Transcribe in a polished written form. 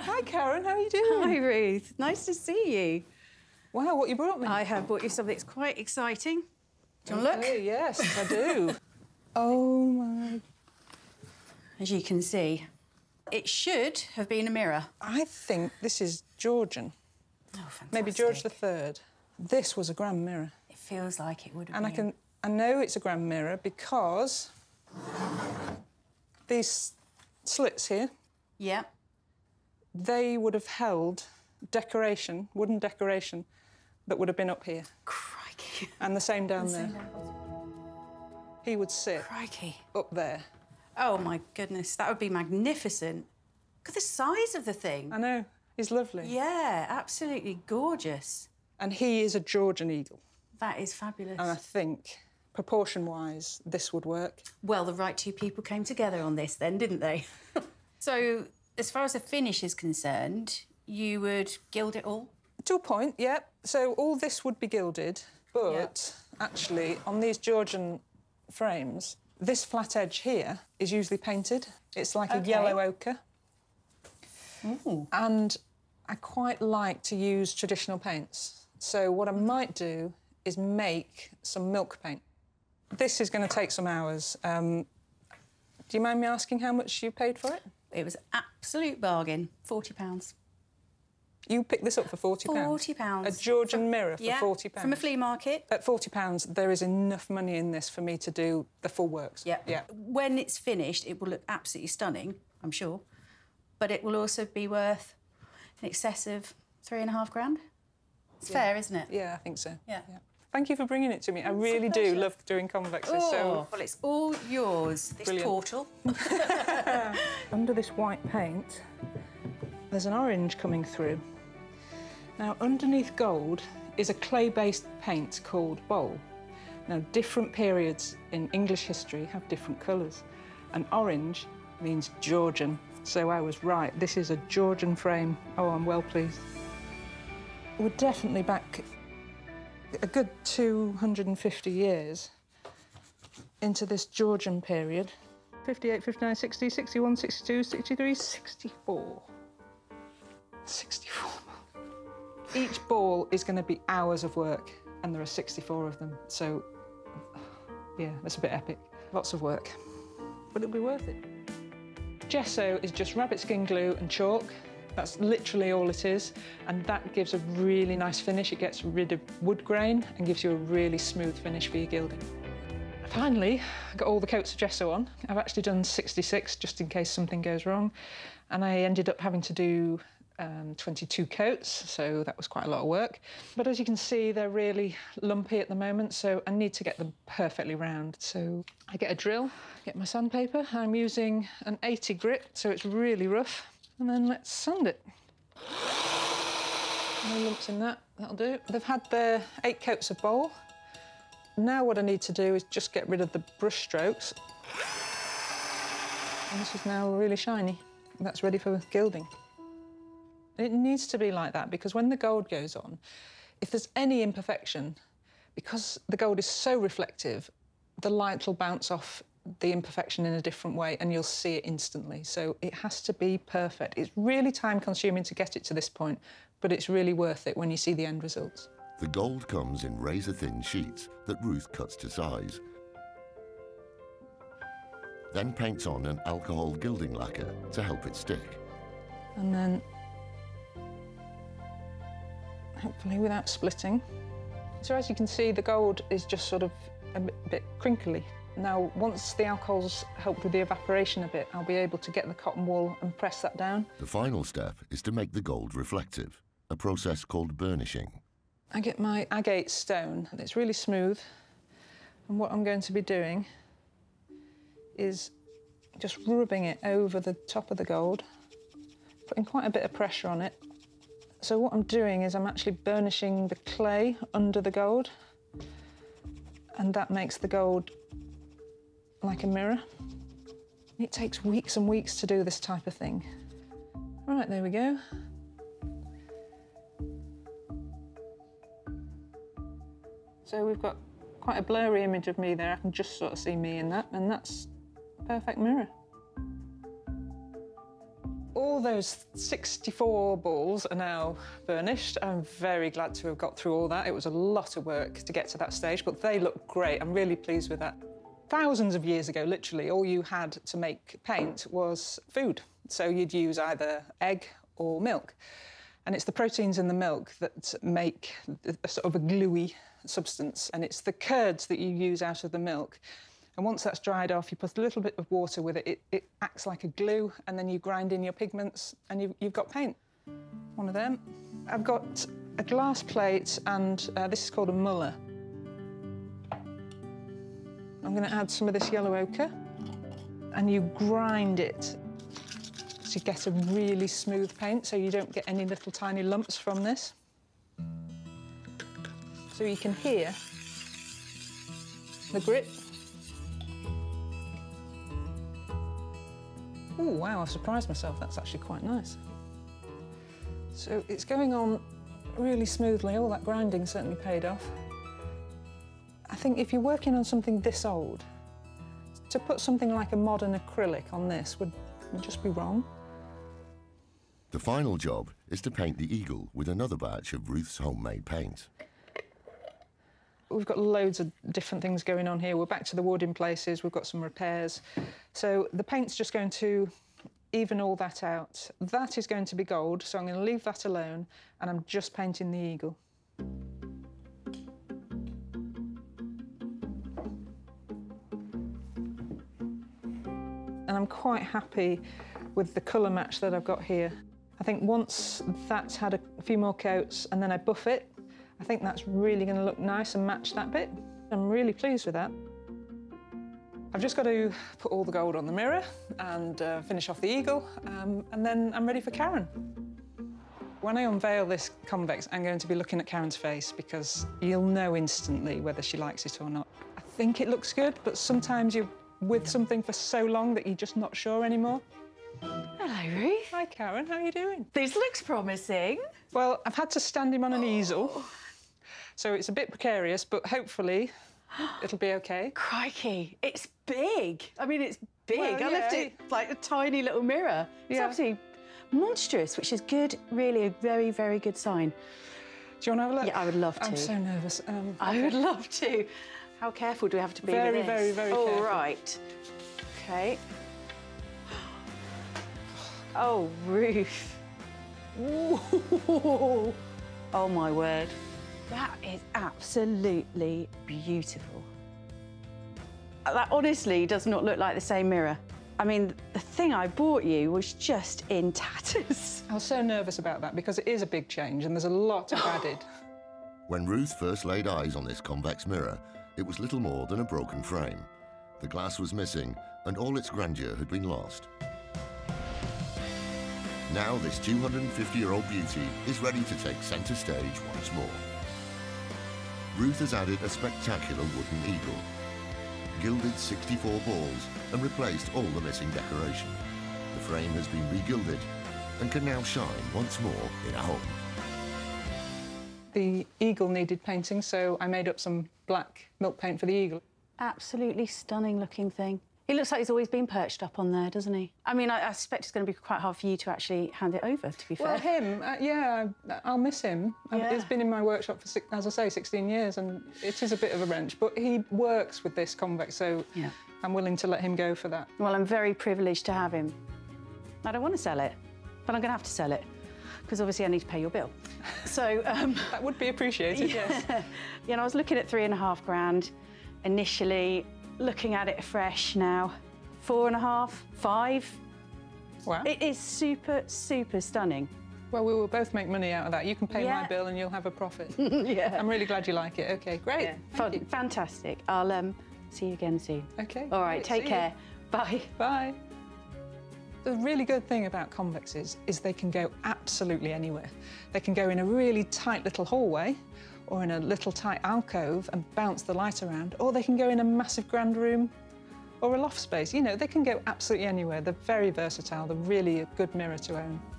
Hi, Karen. How are you doing? Hi, Ruth. Nice to see you. Wow, what you brought me? I have brought you something that's quite exciting. Do you want to look? Yes, I do. Oh, my... As you can see, it should have been a mirror. I think this is Georgian. Oh, fantastic. Maybe George III. This was a grand mirror. It feels like it would have been. And I know it's a grand mirror because these slits here, Yeah. they would have held decoration, wooden decoration, that would have been up here. Crikey. And the same down there. He would sit Crikey. up there. Oh, my goodness. That would be magnificent. Look at the size of the thing. I know. He's lovely. Yeah, absolutely gorgeous. And he is a Georgian eagle. That is fabulous. And I think, proportion-wise, this would work. Well, the right two people came together on this then, didn't they? So, as far as the finish is concerned, you would gild it all? To a point, yeah. So all this would be gilded, but actually, on these Georgian frames, this flat edge here is usually painted. It's like a yellow ochre. Ooh. And I quite like to use traditional paints. So what I might do is make some milk paint. This is going to take some hours. Do you mind me asking how much you paid for it? It was an absolute bargain, £40. You picked this up for £40? £40. A Georgian mirror for £40? From a flea market. At £40, there is enough money in this for me to do the full works. Yeah. Yeah. When it's finished, it will look absolutely stunning, I'm sure. But it will also be worth in excess of £3.5 grand. It's fair, isn't it? Yeah, I think so. Yeah. Thank you for bringing it to me. I really do love doing convexes. Oh, well, it's all yours, this Brilliant. portal. Under this white paint, there's an orange coming through. Now, underneath gold is a clay-based paint called bole. Now, different periods in English history have different colours, and orange means Georgian. So I was right. This is a Georgian frame. Oh, I'm well pleased. We're definitely back a good 250 years into this Georgian period. 58, 59, 60, 61, 62, 63, 64. 64. Each ball is going to be hours of work, and there are 64 of them. So, yeah, that's a bit epic. Lots of work, but it'll be worth it. Gesso is just rabbit skin glue and chalk. That's literally all it is, and that gives a really nice finish. It gets rid of wood grain and gives you a really smooth finish for your gilding. Finally, I got all the coats of gesso on. I've actually done 66 just in case something goes wrong, and I ended up having to do 22 coats, so that was quite a lot of work. But as you can see, they're really lumpy at the moment, so I need to get them perfectly round. So I get a drill, get my sandpaper. I'm using an 80 grit, so it's really rough. And then let's sand it. No lumps in that, that'll do. They've had their 8 coats of bole. Now what I need to do is just get rid of the brush strokes. And this is now really shiny. That's ready for gilding. It needs to be like that because when the gold goes on, if there's any imperfection, because the gold is so reflective, the light will bounce off the imperfection in a different way and you'll see it instantly. So it has to be perfect. It's really time-consuming to get it to this point, but it's really worth it when you see the end results. The gold comes in razor-thin sheets that Ruth cuts to size. Then paints on an alcohol gilding lacquer to help it stick. And then, hopefully without splitting. So as you can see, the gold is just sort of a bit crinkly. Now, once the alcohol's helped with the evaporation a bit, I'll be able to get the cotton wool and press that down. The final step is to make the gold reflective, a process called burnishing. I get my agate stone, and it's really smooth. And what I'm going to be doing is just rubbing it over the top of the gold, putting quite a bit of pressure on it. So what I'm doing is I'm actually burnishing the clay under the gold, and that makes the gold like a mirror. It takes weeks and weeks to do this type of thing. Right, there we go. So we've got quite a blurry image of me there. I can just sort of see me in that, and that's a perfect mirror. All those 64 balls are now burnished. I'm very glad to have got through all that. It was a lot of work to get to that stage, but they look great. I'm really pleased with that. Thousands of years ago, literally, all you had to make paint was food. So you'd use either egg or milk. And it's the proteins in the milk that make a sort of a gluey substance. And it's the curds that you use out of the milk. And once that's dried off, you put a little bit of water with it. It acts like a glue, and then you grind in your pigments, and you've got paint. One of them. I've got a glass plate, and this is called a muller. I'm going to add some of this yellow ochre, and you grind it so you get a really smooth paint, so you don't get any little tiny lumps from this. So you can hear the grit. Oh, wow, I've surprised myself. That's actually quite nice. So it's going on really smoothly. All that grinding certainly paid off. I think if you're working on something this old, to put something like a modern acrylic on this would just be wrong. The final job is to paint the eagle with another batch of Ruth's homemade paint. We've got loads of different things going on here. We're back to the wood in places, we've got some repairs. So the paint's just going to even all that out. That is going to be gold, so I'm going to leave that alone, and I'm just painting the eagle. And I'm quite happy with the colour match that I've got here. I think once that's had a few more coats and then I buff it, I think that's really going to look nice and match that bit. I'm really pleased with that. I've just got to put all the gold on the mirror and finish off the eagle, and then I'm ready for Karen. When I unveil this convex, I'm going to be looking at Karen's face, because you'll know instantly whether she likes it or not. I think it looks good, but sometimes you're with something for so long that you're just not sure anymore. Hello, Ruth. Hi, Karen. How are you doing? This looks promising. Well, I've had to stand him on an easel, so it's a bit precarious, but hopefully it'll be OK. Crikey, it's big. I mean, it's big. Well, I left it like a tiny little mirror. It's absolutely monstrous, which is good, really a very, very good sign. Do you want to have a look? Yeah, I would love to. I'm so nervous. I would love to. How careful do we have to be with this? Very, very All careful. right. OK. Oh, Ruth. Ooh. Oh, my word. That is absolutely beautiful. That honestly does not look like the same mirror. I mean, the thing I bought you was just in tatters. I was so nervous about that because it is a big change and there's a lot added. When Ruth first laid eyes on this convex mirror, it was little more than a broken frame. The glass was missing and all its grandeur had been lost. Now this 250-year-old beauty is ready to take centre stage once more. Ruth has added a spectacular wooden eagle, gilded 64 balls and replaced all the missing decoration. The frame has been re-gilded and can now shine once more in a home. The eagle needed painting, so I made up some black milk paint for the eagle. Absolutely stunning looking thing. He looks like he's always been perched up on there, doesn't he? I mean, I suspect it's going to be quite hard for you to actually hand it over, to be fair. Well, him, yeah, I'll miss him. Yeah. He's been in my workshop for, as I say, 16 years, and it is a bit of a wrench, but he works with this convex, so yeah. I'm willing to let him go for that. Well, I'm very privileged to have him. I don't want to sell it, but I'm going to have to sell it, because obviously I need to pay your bill. So... that would be appreciated, yes. You know, I was looking at £3.5 grand initially, looking at it fresh now, 4.5, 5. Wow. It is super, super stunning. Well, we will both make money out of that. You can pay my bill and you'll have a profit. Yeah. I'm really glad you like it. OK, great. Yeah. Fantastic. I'll see you again soon. OK. All right, take care. Bye. Bye. The really good thing about convexes is they can go absolutely anywhere. They can go in a really tight little hallway or in a little tight alcove and bounce the light around, or they can go in a massive grand room or a loft space. You know, they can go absolutely anywhere. They're very versatile. They're really a good mirror to own.